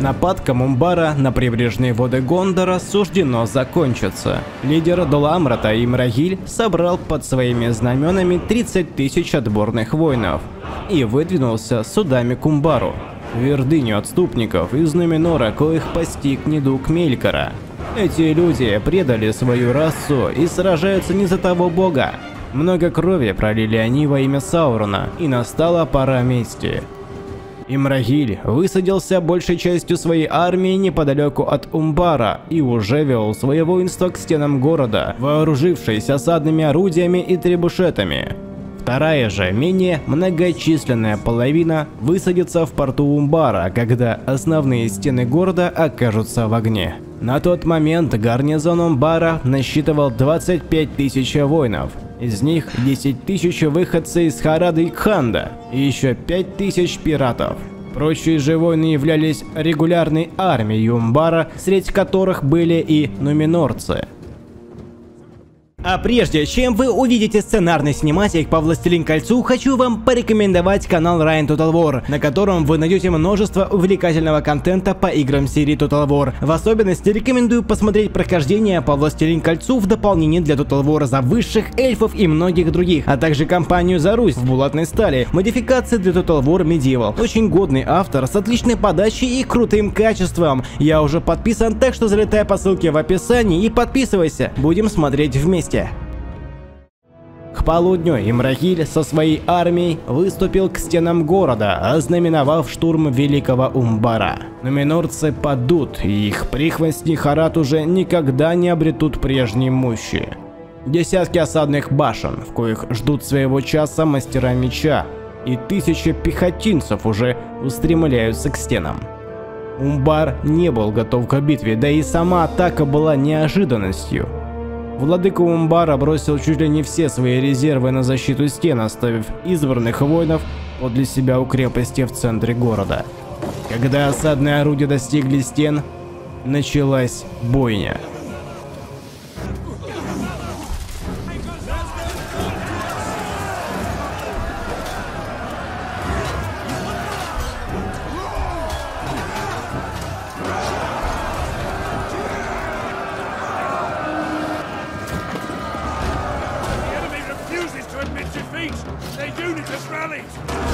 Нападкам Умбара на прибрежные воды Гондора суждено закончиться. Лидер Доламрата Имрагиль собрал под своими знаменами 30 тысяч отборных воинов и выдвинулся судами к Умбару, твердыню отступников из Нуменора, коих постиг недуг Мелькора. Эти люди предали свою расу и сражаются не за того бога. Много крови пролили они во имя Саурона, и настала пора мести. Имрагиль высадился большей частью своей армии неподалеку от Умбара и уже вел свое воинство к стенам города, вооружившись осадными орудиями и требушетами. Вторая же, менее многочисленная половина высадится в порту Умбара, когда основные стены города окажутся в огне. На тот момент гарнизон Умбара насчитывал 25 тысяч воинов. Из них 10 тысяч выходцы из Харады и Кханда, и еще 5 тысяч пиратов. Прочие же воины являлись регулярной армией Умбара, среди которых были и нуменорцы. А прежде чем вы увидите сценарный синематик по Властелин Кольцу, хочу вам порекомендовать канал Ryan Total War, на котором вы найдете множество увлекательного контента по играм серии Total War. В особенности рекомендую посмотреть прохождение по Властелин Кольцу в дополнение для Total War за высших эльфов и многих других, а также кампанию за Русь в булатной стали, модификации для Total War Medieval. Очень годный автор с отличной подачей и крутым качеством. Я уже подписан, так что залетай по ссылке в описании и подписывайся. Будем смотреть вместе. К полудню Имрагиль со своей армией выступил к стенам города, ознаменовав штурм Великого Умбара. Нуменорцы падут, и их прихвостни Харад уже никогда не обретут прежней мощи. Десятки осадных башен, в коих ждут своего часа мастера меча, и тысячи пехотинцев уже устремляются к стенам. Умбар не был готов к битве, да и сама атака была неожиданностью. Владыка Умбара бросил чуть ли не все свои резервы на защиту стен, оставив избранных воинов подле себя у крепости в центре города. Когда осадные орудия достигли стен, началась бойня. Their unit has rallied!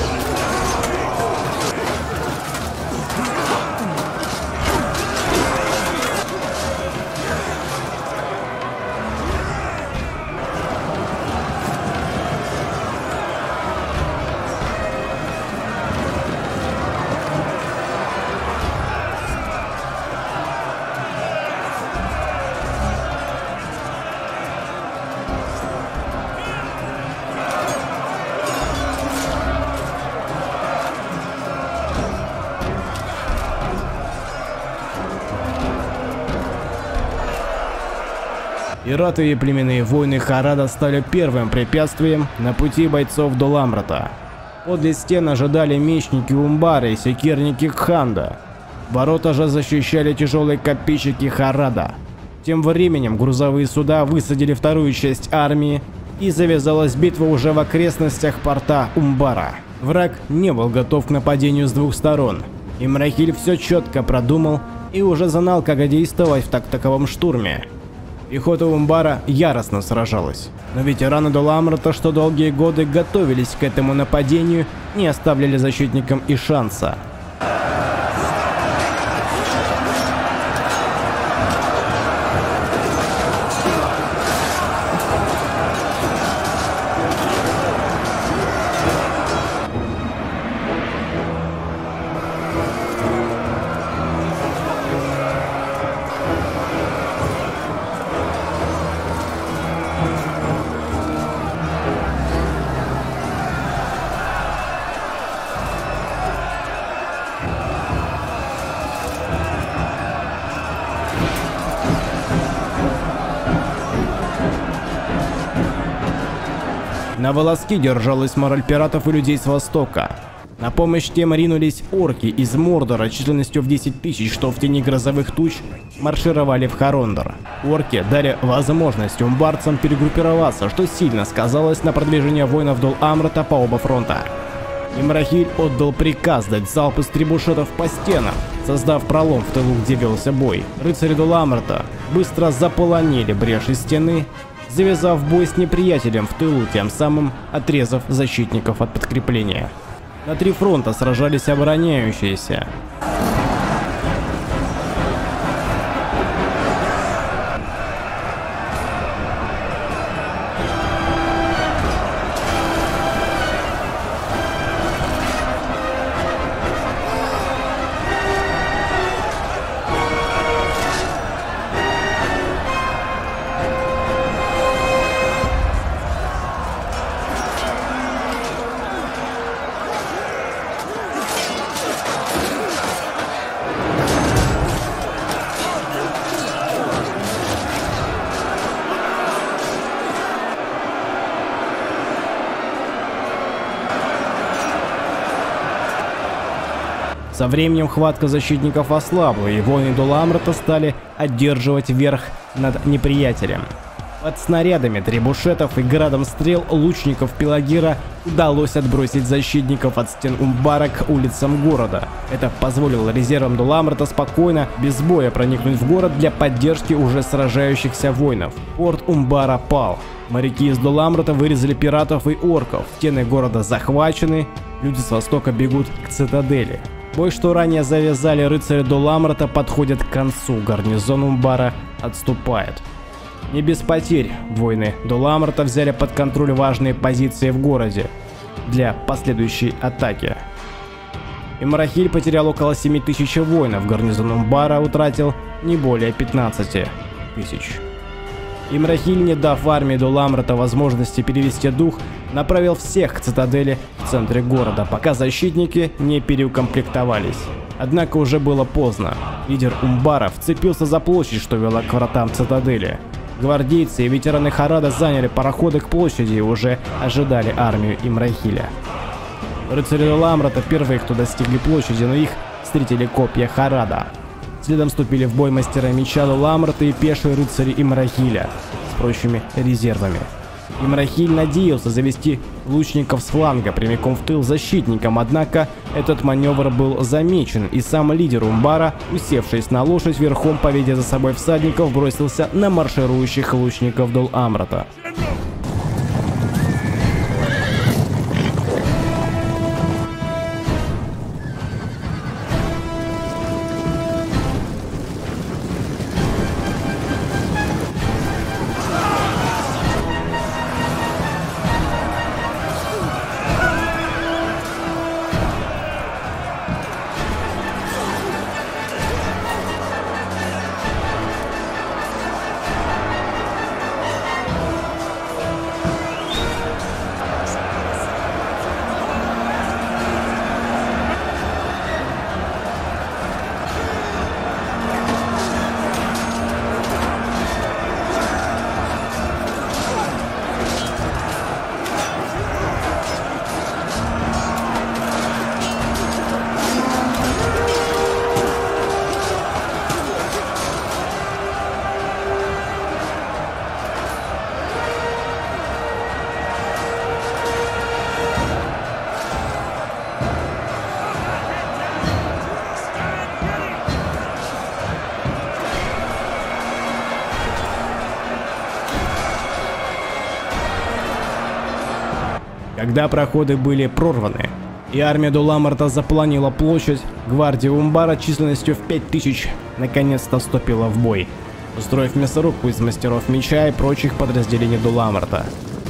Пираты и племенные войны Харада стали первым препятствием на пути бойцов Доламрата. Подле стен ожидали мечники Умбара и секирники Кханда. Ворота же защищали тяжелые копейщики Харада. Тем временем грузовые суда высадили вторую часть армии, и завязалась битва уже в окрестностях порта Умбара. Враг не был готов к нападению с двух сторон. Имрагиль все четко продумал и уже знал, как действовать в таковом штурме. Пехота Умбара яростно сражалась, но ветераны Доламрата, что долгие годы готовились к этому нападению, не оставляли защитникам и шанса. На волоске держалась мораль пиратов и людей с востока. На помощь тем ринулись орки из Мордора численностью в 10 тысяч, что в тени грозовых туч маршировали в Харондор. Орки дали возможность умбарцам перегруппироваться, что сильно сказалось на продвижении воинов Доламрата по оба фронта. Имрахиль отдал приказ дать залп из трибушетов по стенам, создав пролом в тылу, где велся бой. Рыцари Доламрата быстро заполонили брешь из стены, завязав бой с неприятелем в тылу, тем самым отрезав защитников от подкрепления. На 3 фронта сражались обороняющиеся. Со временем хватка защитников ослабла, и воины Доламрата стали одерживать верх над неприятелем. Под снарядами трибушетов и градом стрел лучников Пелагира удалось отбросить защитников от стен Умбара к улицам города. Это позволило резервам Доламрата спокойно, без боя проникнуть в город для поддержки уже сражающихся воинов. Порт Умбара пал. Моряки из Доламрата вырезали пиратов и орков. Стены города захвачены, люди с востока бегут к цитадели. Бой, что ранее завязали рыцари Доламрата, подходит к концу, гарнизон Умбара отступает. Не без потерь воины Доламрата взяли под контроль важные позиции в городе для последующей атаки. Имрахиль потерял около 7000 воинов, гарнизон Умбара утратил не более 15 тысяч. Имрахиль, не дав армии Доламрата возможности перевести дух, направил всех к цитадели в центре города, пока защитники не переукомплектовались. Однако уже было поздно. Лидер Умбара вцепился за площадь, что вела к вратам цитадели. Гвардейцы и ветераны Харада заняли пароходы к площади и уже ожидали армию Имрахиля. Рыцари Доламрата первые, кто достигли площади, но их встретили копья Харада. Следом вступили в бой мастера меча Доламрата и пешие рыцари Имрахиля с прочими резервами. Имрахиль надеялся завести лучников с фланга прямиком в тыл защитникам, однако этот маневр был замечен, и сам лидер Умбара, усевшись на лошадь верхом, поведя за собой всадников, бросился на марширующих лучников Доламрата. Когда проходы были прорваны и армия Доламрата заполонила площадь, гвардия Умбара численностью в 5000 наконец-то вступила в бой, устроив мясорубку из мастеров меча и прочих подразделений Доламрата.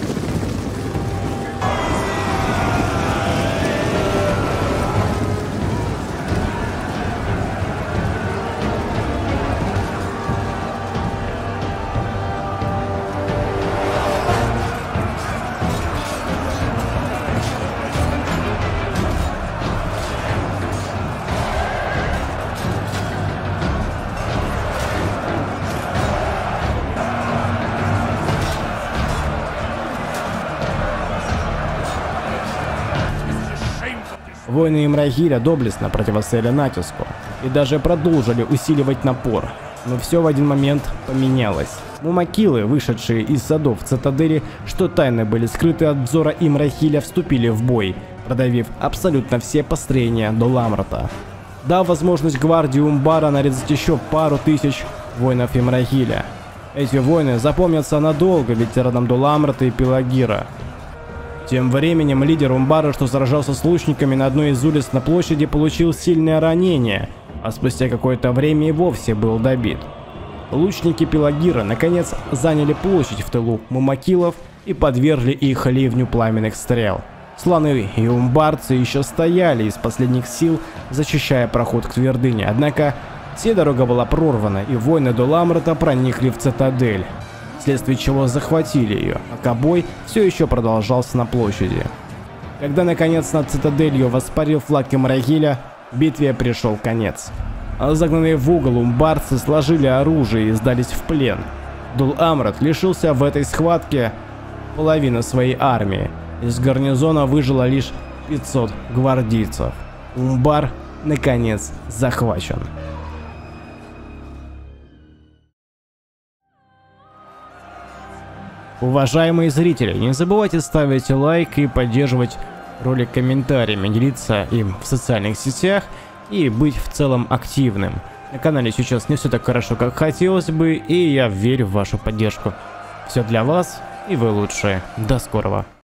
Воины Имрахиля доблестно противостояли натиску и даже продолжили усиливать напор. Но все в один момент поменялось. Мумакилы, вышедшие из садов цитадели, что тайно были скрыты от взора Имрахиля, вступили в бой, продавив абсолютно все построения Доламрата, дав возможность гвардии Умбара нарезать еще пару тысяч воинов Имрагиля. Эти войны запомнятся надолго ветеранам Доламрата и Пелагира. Тем временем лидер Умбара, что сражался с лучниками на одной из улиц на площади, получил сильное ранение, а спустя какое-то время и вовсе был добит. Лучники Пелагира наконец заняли площадь в тылу мумакилов и подвергли их ливню пламенных стрел. Слоны и умбарцы еще стояли из последних сил, защищая проход к твердыне, однако дорога была прорвана, и воины Доламрата проникли в цитадель, вследствие чего захватили ее, пока бой все еще продолжался на площади. Когда наконец над цитаделью воспарил флаг Имрагиля, битве пришел конец. Загнанные в угол умбарцы сложили оружие и сдались в плен. Доламрат лишился в этой схватке половины своей армии. Из гарнизона выжило лишь 500 гвардейцев. Умбар наконец захвачен. Уважаемые зрители, не забывайте ставить лайк и поддерживать ролик комментариями, делиться им в социальных сетях и быть в целом активным. На канале сейчас не все так хорошо, как хотелось бы, и я верю в вашу поддержку. Все для вас, и вы лучшие. До скорого.